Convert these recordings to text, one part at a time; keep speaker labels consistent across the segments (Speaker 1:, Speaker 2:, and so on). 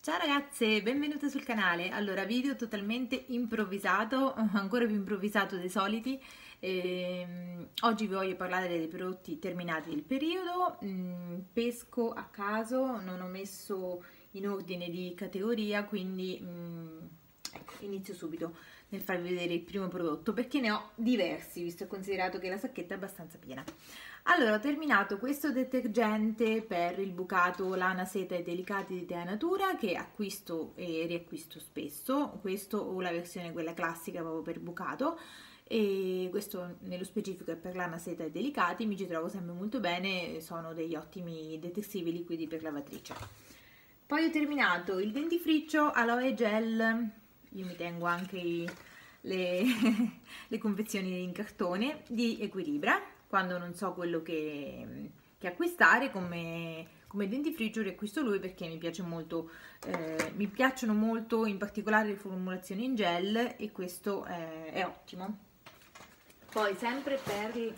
Speaker 1: Ciao ragazze, benvenute sul canale. Allora, video totalmente improvvisato, ancora più improvvisato dei soliti. Oggi vi voglio parlare dei prodotti terminati del periodo. Pesco a caso, non ho messo in ordine di categoria, quindi ecco, inizio subito nel farvi vedere il primo prodotto perché ne ho diversi, visto e considerato che la sacchetta è abbastanza piena. Allora, ho terminato questo detergente per il bucato lana, seta e delicati di Tea Natura che acquisto e riacquisto spesso. Questo o la versione quella classica proprio per bucato, e questo nello specifico è per lana, seta e delicati. Mi ci trovo sempre molto bene, sono degli ottimi detersivi liquidi per lavatrice. Poi ho terminato il dentifricio aloe gel. Io mi tengo anche le confezioni in cartone di Equilibra quando non so quello che acquistare. Come dentifricio riacquisto lui perché mi piace molto, mi piacciono molto in particolare le formulazioni in gel, e questo è ottimo. Poi sempre per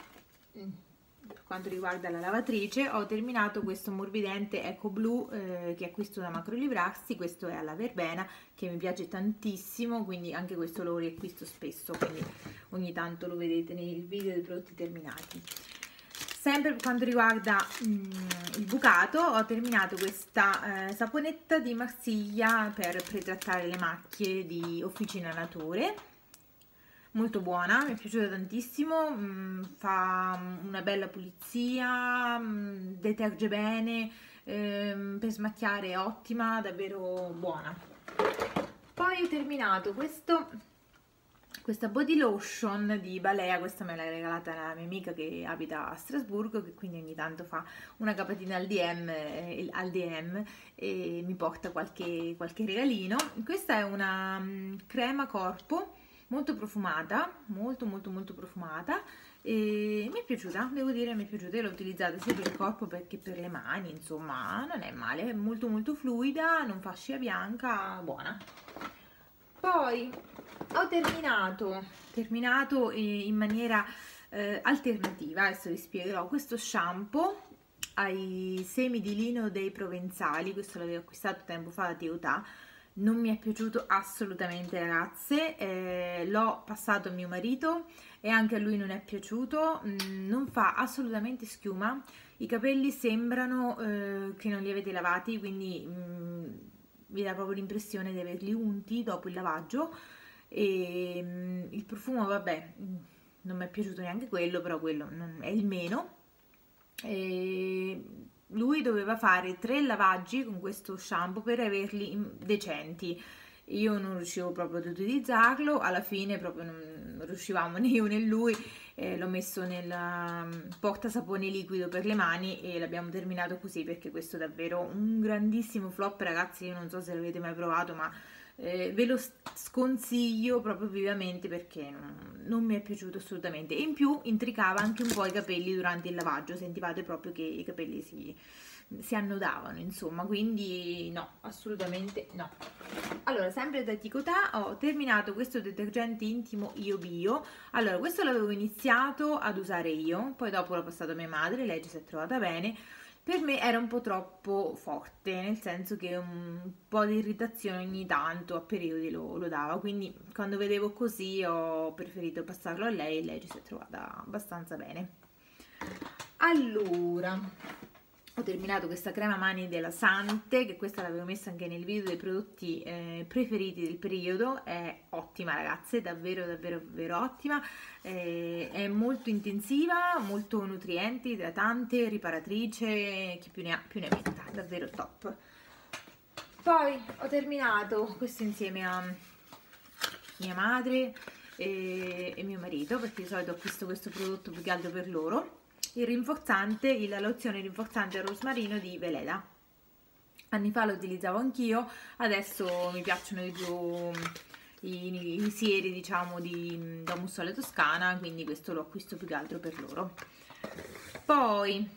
Speaker 1: quanto riguarda la lavatrice ho terminato questo morbidente Eco Blue che acquisto da Macro Librassi. Questo è alla verbena, che mi piace tantissimo, quindi anche questo lo riacquisto spesso, quindi ogni tanto lo vedete nei video dei prodotti terminati. Sempre per quanto riguarda il bucato ho terminato questa saponetta di Marsiglia per pretrattare le macchie di Officina Nature, molto buona, mi è piaciuta tantissimo, fa una bella pulizia, deterge bene, per smacchiare è ottima, davvero buona. Poi ho terminato questa body lotion di Balea. Questa me l'ha regalata la mia amica che abita a Strasburgo, che quindi ogni tanto fa una capatina al DM e mi porta qualche regalino. Questa è una crema corpo molto profumata, molto profumata, e mi è piaciuta, devo dire, mi è piaciuta. Io l'ho utilizzata sia per il corpo che per le mani, insomma non è male, è molto fluida, non fa scia bianca, buona. Poi ho terminato in maniera alternativa, adesso vi spiegherò, questo shampoo ai semi di lino dei Provenzali. Questo l'avevo acquistato tempo fa da Teutà. Non mi è piaciuto assolutamente, ragazze, l'ho passato a mio marito e anche a lui non è piaciuto. Non fa assolutamente schiuma, i capelli sembrano che non li avete lavati, quindi vi dà proprio l'impressione di averli unti dopo il lavaggio. E il profumo, vabbè, non mi è piaciuto neanche quello, però quello è il meno. E lui doveva fare 3 lavaggi con questo shampoo per averli decenti. Io non riuscivo proprio ad utilizzarlo, alla fine proprio non riuscivamo né io né lui. L'ho messo nel portasapone liquido per le mani e l'abbiamo terminato così, perché questo è davvero un grandissimo flop, ragazzi. Io non so se l'avete mai provato, ma ve lo sconsiglio proprio vivamente, perché non mi è piaciuto assolutamente, e in più intricava anche un po' i capelli durante il lavaggio, sentivate proprio che i capelli si annodavano, insomma, quindi no, assolutamente no. Allora, sempre da Ticotà ho terminato questo detergente intimo Io Bio. Allora, questo l'avevo iniziato ad usare io, poi dopo l'ho passato a mia madre, lei ci si è trovata bene. Per me era un po' troppo forte, nel senso che un po' di irritazione ogni tanto a periodi lo dava, quindi quando vedevo così ho preferito passarlo a lei e lei ci si è trovata abbastanza bene. Allora, ho terminato questa crema mani della Sante, che questa l'avevo messa anche nel video dei prodotti preferiti del periodo. È ottima, ragazze, davvero ottima. È molto intensiva, molto nutriente, idratante, riparatrice, chi più ne ha più ne metta, davvero top. Poi ho terminato questo insieme a mia madre e mio marito, perché di solito acquisto questo prodotto più che altro per loro. Il rinforzante, la lozione rinforzante al rosmarino di Veleda. Anni fa lo utilizzavo anch'io, adesso mi piacciono di più i sieri, diciamo, da Mussolè Toscana, quindi questo lo acquisto più che altro per loro. Poi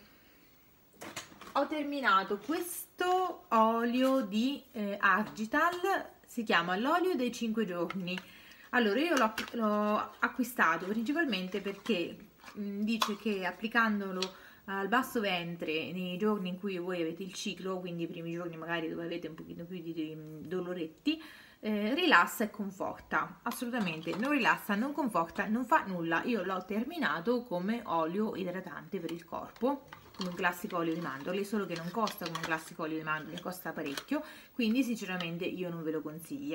Speaker 1: ho terminato questo olio di Argital, si chiama l'olio dei 5 giorni. Allora, io l'ho acquistato principalmente perché dice che applicandolo al basso ventre nei giorni in cui voi avete il ciclo, quindi i primi giorni magari dove avete un pochino più di doloretti, rilassa e conforta, assolutamente, non rilassa, non conforta, non fa nulla. Io l'ho terminato come olio idratante per il corpo, come un classico olio di mandorle, solo che non costa come un classico olio di mandorle, costa parecchio, quindi sinceramente io non ve lo consiglio,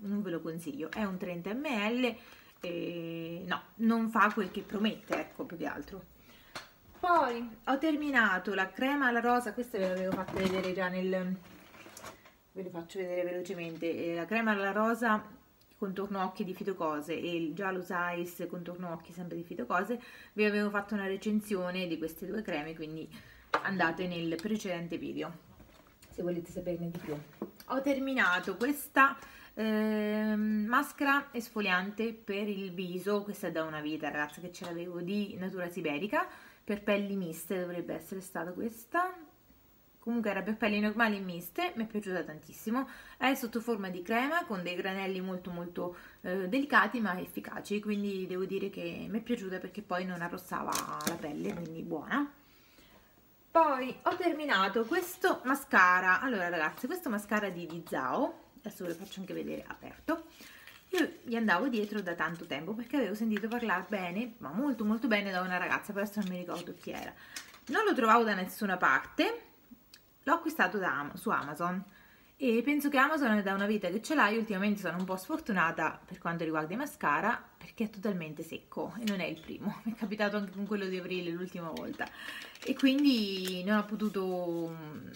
Speaker 1: è un 30 ml, no, non fa quel che promette, ecco, più che altro. Poi ho terminato la crema alla rosa, questa ve l'avevo fatta vedere già ve lo faccio vedere velocemente, la crema alla rosa contorno occhi di Fitocose e il Jalous Eyes contorno occhi sempre di Fitocose. Vi avevo fatto una recensione di queste due creme, quindi andate nel precedente video se volete saperne di più. Ho terminato questa maschera esfoliante per il viso, questa è da una vita ragazzi che ce l'avevo, di Natura Siberica, per pelli miste dovrebbe essere stata questa. Comunque era per pelli normali miste, mi è piaciuta tantissimo, è sotto forma di crema con dei granelli molto delicati ma efficaci, quindi devo dire che mi è piaciuta perché poi non arrossava la pelle, quindi buona. Poi ho terminato questo mascara, allora ragazzi, questo mascara di Zao, adesso ve lo faccio anche vedere aperto. Io gli andavo dietro da tanto tempo perché avevo sentito parlare bene, ma molto bene, da una ragazza, però adesso non mi ricordo chi era. Non lo trovavo da nessuna parte. L'ho acquistato su Amazon e penso che Amazon è da una vita che ce l'ha. Io ultimamente sono un po' sfortunata per quanto riguarda i mascara perché è totalmente secco e non è il primo, mi è capitato anche con quello di aprile l'ultima volta e quindi non ho potuto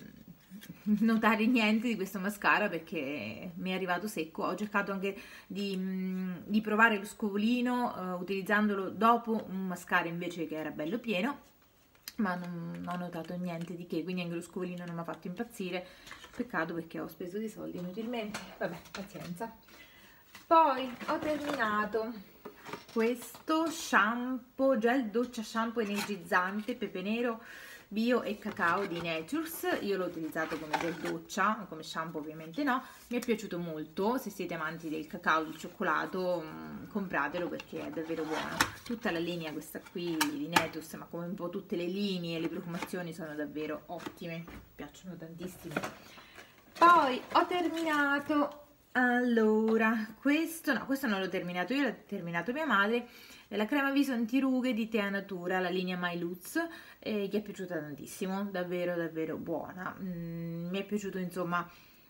Speaker 1: notare niente di questo mascara perché mi è arrivato secco. Ho cercato anche di provare lo scovolino utilizzandolo dopo un mascara invece che era bello pieno, ma non ho notato niente di che, quindi anche lo scovolino non mi ha fatto impazzire, peccato perché ho speso dei soldi inutilmente, vabbè, pazienza. Poi ho terminato questo shampoo, gel doccia shampoo energizzante pepe nero bio e cacao di Natures. Io l'ho utilizzato come gel doccia, come shampoo ovviamente no, mi è piaciuto molto. Se siete amanti del cacao, del cioccolato, compratelo perché è davvero buono. Tutta la linea questa qui di Natures, ma come un po' tutte le linee e le profumazioni sono davvero ottime, mi piacciono tantissimo. Poi ho terminato, allora, questo non l'ho terminato io, l'ho terminato mia madre, la crema viso antirughe di Tea Natura, la linea My Luz, gli è piaciuta tantissimo, davvero buona. Mi è piaciuto insomma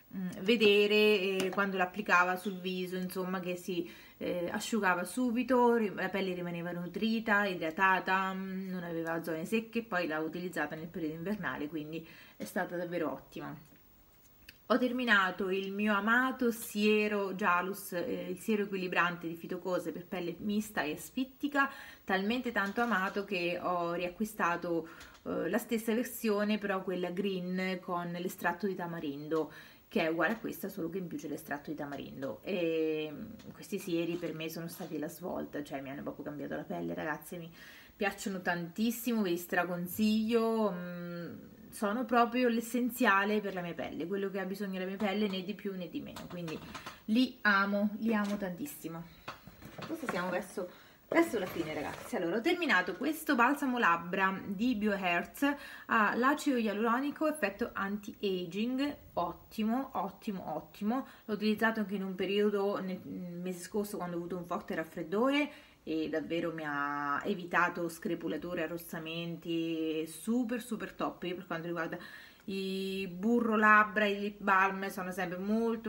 Speaker 1: vedere quando l'applicava sul viso, insomma, che si asciugava subito, la pelle rimaneva nutrita, idratata, non aveva zone secche. Poi l'ho utilizzata nel periodo invernale, quindi è stata davvero ottima. Ho terminato il mio amato siero Jalous, il siero equilibrante di Fitocose per pelle mista e asfittica, talmente tanto amato che ho riacquistato la stessa versione, però quella green con l'estratto di tamarindo, che è uguale a questa, solo che in più c'è l'estratto di tamarindo. E questi sieri per me sono stati la svolta, cioè mi hanno proprio cambiato la pelle, ragazzi, mi piacciono tantissimo, vi straconsiglio. Sono proprio l'essenziale per la mia pelle, quello che ha bisogno la mia pelle, né di più né di meno, quindi li amo tantissimo. Questo siamo verso la fine ragazzi. Allora, ho terminato questo balsamo labbra di BioHearth, ha l'acido ialuronico effetto anti-aging, ottimo, l'ho utilizzato anche in un periodo nel mese scorso quando ho avuto un forte raffreddore e davvero mi ha evitato screpolature, arrossamenti, super top. Io per quanto riguarda i burro labbra, i lip balm, sono sempre molto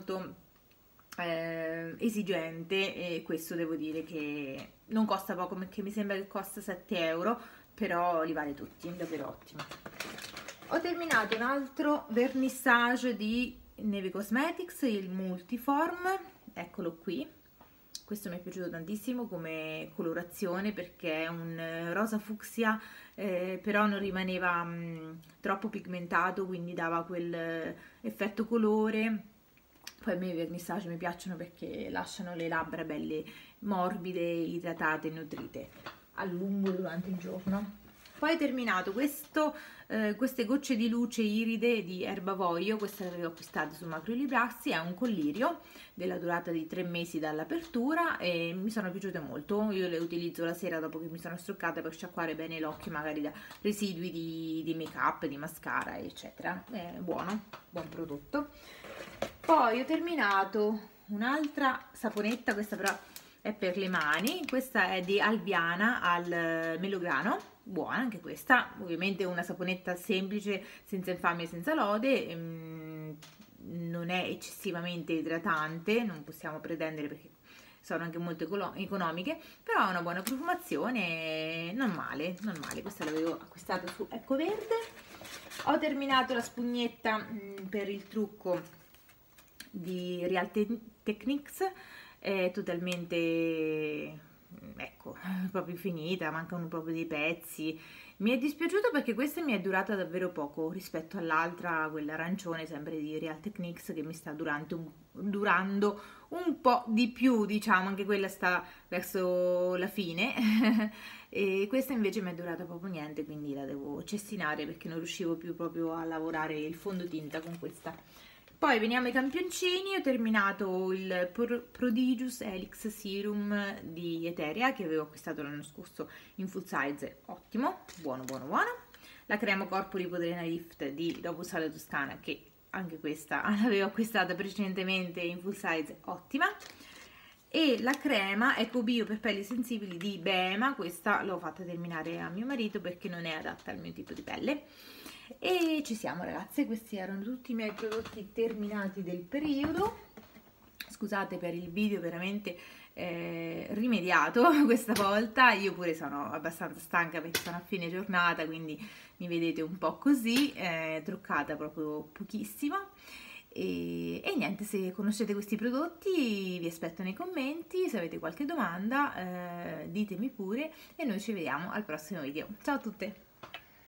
Speaker 1: esigente, e questo devo dire che non costa poco, perché mi sembra che costa 7 euro, però li vale tutti, davvero ottimo. Ho terminato un altro vernissage di Neve Cosmetics, il Multiform, eccolo qui. Questo mi è piaciuto tantissimo come colorazione perché è un rosa fucsia, però non rimaneva troppo pigmentato, quindi dava quel effetto colore. Poi a me i vernissage mi piacciono perché lasciano le labbra belle morbide, idratate e nutrite a lungo durante il giorno. Poi ho terminato queste gocce di luce iride di Erbavoglio, queste le avevo acquistate su Macro Librassi, è un collirio della durata di 3 mesi dall'apertura e mi sono piaciute molto. Io le utilizzo la sera dopo che mi sono struccata per sciacquare bene l'occhio magari da residui di make up, di mascara eccetera. È buono, buon prodotto. Poi ho terminato un'altra saponetta, questa però è per le mani, questa è di Albiana al melograno, buona anche questa, ovviamente una saponetta semplice, senza infamia e senza lode, non è eccessivamente idratante, non possiamo pretendere perché sono anche molto economiche, però ha una buona profumazione, non male, non male. Questa l'avevo acquistata su Ecoverde. Ho terminato la spugnetta per il trucco di Real Techniques, è totalmente, ecco, proprio finita, mancano proprio dei pezzi. Mi è dispiaciuto perché questa mi è durata davvero poco rispetto all'altra, quella arancione sempre di Real Techniques, che mi sta durando un po' di più, diciamo, anche quella sta verso la fine e questa invece mi è durata proprio niente, quindi la devo cestinare perché non riuscivo più proprio a lavorare il fondotinta con questa. Poi veniamo ai campioncini, ho terminato il Prodigious Helix Serum di Eteria che avevo acquistato l'anno scorso in full size, ottimo, buono buono buono. La crema corpo Ripodrena Lift di Dopo Sale Toscana, che anche questa l'avevo acquistata precedentemente in full size, ottima. E la crema Eco Bio per pelli sensibili di Bema, questa l'ho fatta terminare a mio marito perché non è adatta al mio tipo di pelle. E ci siamo ragazze, questi erano tutti i miei prodotti terminati del periodo. Scusate per il video veramente rimediato questa volta, io pure sono abbastanza stanca perché sono a fine giornata, quindi mi vedete un po' così, truccata proprio pochissimo. E niente, se conoscete questi prodotti vi aspetto nei commenti, se avete qualche domanda ditemi pure e noi ci vediamo al prossimo video. Ciao a tutte!